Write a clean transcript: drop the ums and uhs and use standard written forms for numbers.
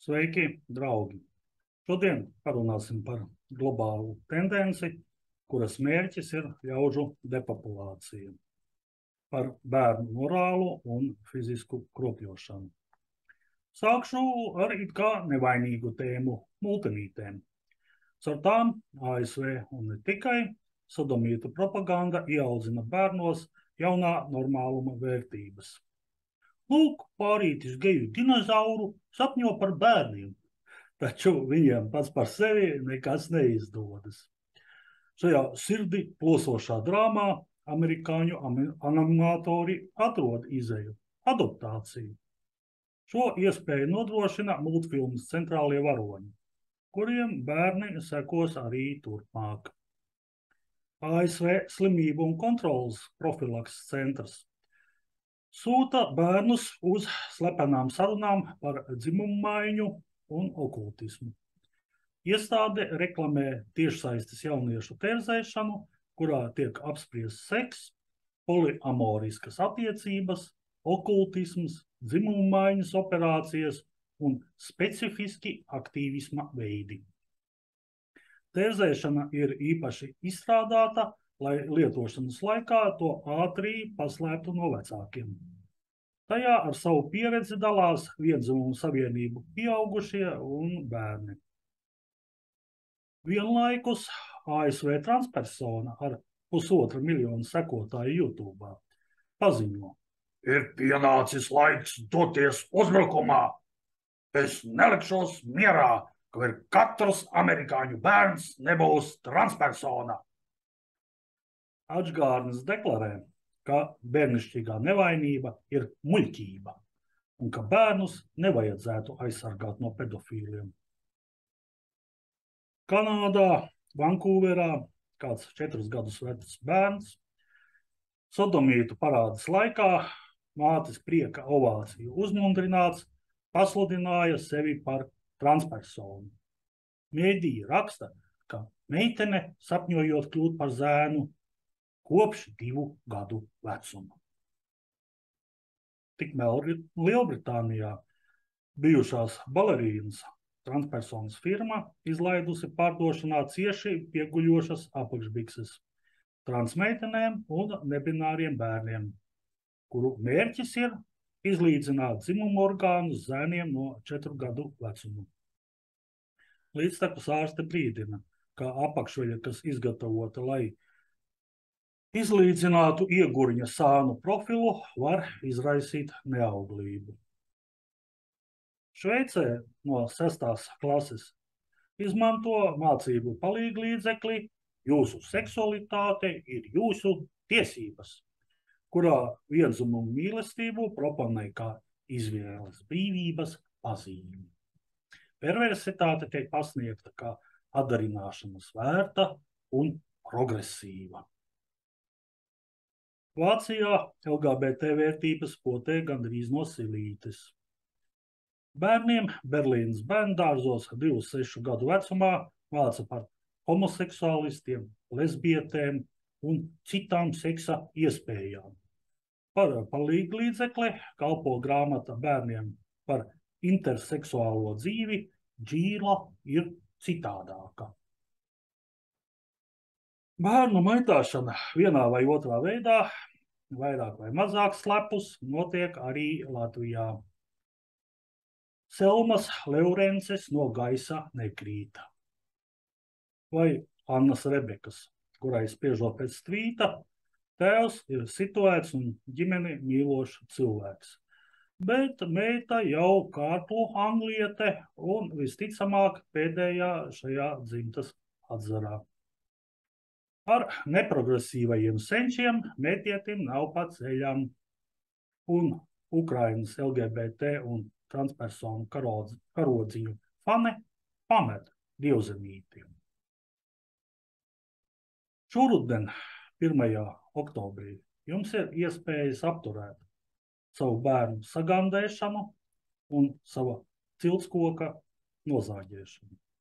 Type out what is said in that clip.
Sveiki, draugi! Šodien parunāsim par globālu tendenci, kuras mērķis ir ļaužu depopulācija, par bērnu morālu un fizisku kropļošanu. Sākšu ar it kā nevainīgu tēmu multinītēm. Caur tām ASV un ne tikai sodomītu propaganda ieaudzina bērnos jaunā normāluma vērtības. Lūk, pārītis geju dinozauru sapņo par bērniem, taču viņiem pats par sevi nekas neizdodas. Šajā sirdi plosošā drāmā amerikāņu animatori atrod izeju – adoptāciju. Šo iespēju nodrošina multfilmas centrālie varoņi, kuriem bērni sekos arī turpmāk. ASV Slimību un kontroles profilakses centrs sūta bērnus uz slepenām sarunām par dzimumu maiņu un okultismu. Iestāde reklamē tiešsaistes jauniešu terzēšanu, kurā tiek apspriests seks, poliamoriskas attiecības, okultisms, dzimumu maiņas operācijas un specifiski aktīvisma veidi. Terzēšana ir īpaši izstrādāta, lai lietošanas laikā to ātri paslēptu no vecākiem. Tajā ar savu pieredzi dalās viendzimumu savienību pieaugušie un bērni. Vienlaikus ASV transpersona ar 1,5 miljonu sekotāju YouTube paziņo: ir pienācis laiks doties uzbrukumā. Es nelikšos mierā, ka katrs amerikāņu bērns nebūs transpersona. Atžgārnis deklarē, ka bērnišķīgā nevainība ir muļķība un ka bērnus nevajadzētu aizsargāt no pedofīliem. Kanādā, Vankūverā, kāds 4 gadus vecs bērns sodomītu parādes laikā mātes prieka ovāciju uzmundrināts pasludināja sevi par transpersonu. Mēdīji raksta, ka meitene sapņojot kļūt par zēnu kopš 2 gadu vecuma. Tikmēr Lielbritānijā bijušās balerīnas transpersonas firma izlaidusi pārdošanā cieši pieguļošas apakšbikses transmeitenēm un nebināriem bērniem, kuru mērķis ir izlīdzināt dzimumu orgānus zēniem no 4 gadu vecuma. Līdztekus ārste brīdina, ka apakšveļa, kas izgatavota, lai izlīdzinātu iegurņa sānu profilu, var izraisīt neauglību. Šveicē no 6. klases izmanto mācību palīglīdzekli Jūsu seksualitāte ir jūsu tiesības, kurā viendzimumu mīlestību proponē kā izvēles brīvības pazīmi. Perversitāte tiek pasniegta kā atdarināšanas vērta un progresīva. Vācijā LGBT vērtības potē gandrīz no silītes. Bērniem Berlīnas bērndārzos 2–6 gadu vecumā māca par homoseksuālistiem, lesbietēm un citām seksa iespējām. Par palīglīdzekli kalpo grāmata bērniem par interseksuālo dzīvi Džīla ir citādāka. Bērnu maitāšana vienā vai otrā veidā, vairāk vai mazāk slepus, notiek arī Latvijā. Selmas Leurences no gaisa nekrīta. Vai Annas Rebekas, kurai spiežot pēc tvīta, tēvs ir situēts un ģimeni mīlošs cilvēks. Bet meita jau kārklu angliete un visticamāk pēdējā šajā dzimtas atzarā. Ar neprogresīvajiem senčiem mētietim nav pa ceļam, un Ukrainas LGBT un transpersonu karodziņu fani pamet dievzemītiem. Šoruden, 1. oktobrī, jums ir iespējas apturēt savu bērnu sagandēšanu un sava ciltskoka nozāģēšanu.